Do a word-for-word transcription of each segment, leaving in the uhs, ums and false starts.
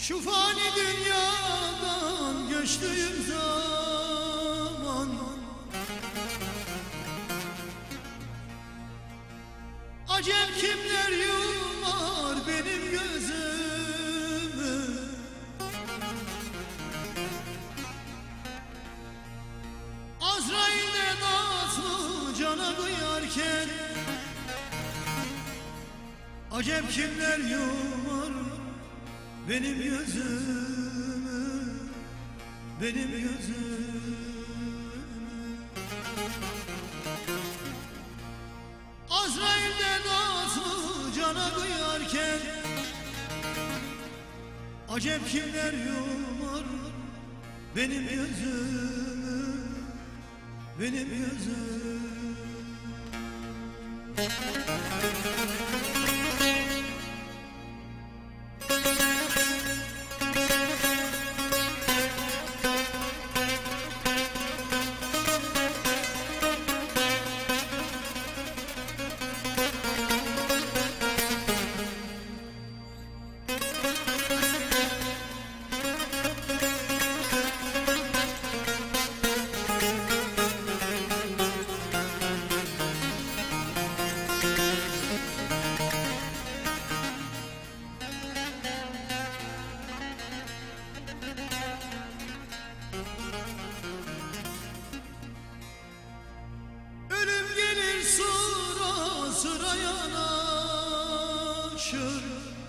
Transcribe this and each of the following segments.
Şu fani dünyadan göçtüğüm zaman acem kimler yumar benim gözümü. Azrail'de nazlı cana kıyarken acem kimler yumar benim gözümü, benim gözümü. Azrail'de nazlı cana kıyarken acem kimler yumar benim gözümü, benim gözümü. Sıra yanaşır,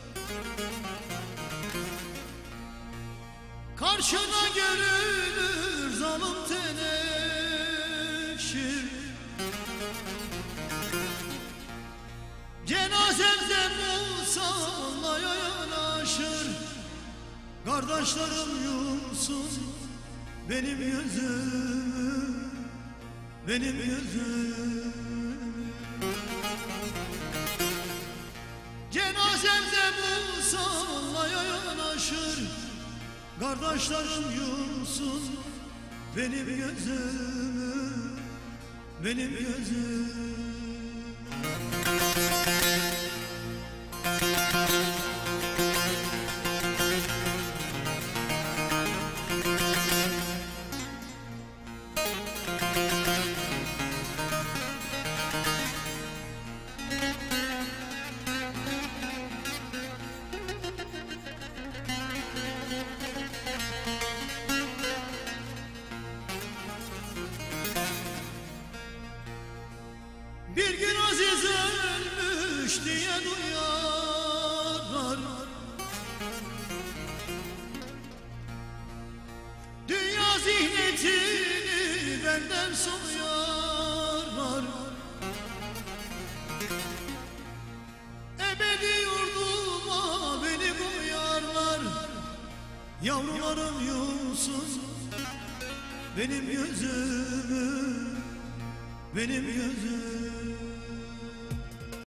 karşına görünür zalim teneşir. Cenazemde musallaya yanaşır, kardeşlerim yumsun benim gözümü, benim gözümü. Cenazemde musallaya yanaşır, kardeşlerim yumsun benim gözümü, benim gözümü. Bir gün Aziz ölmüş diye duyarlar, dünya zihnetini benden soyarlar. Ebedi yurduma beni koyarlar, yavrularım yumsun benim gözümü, benim gözümü.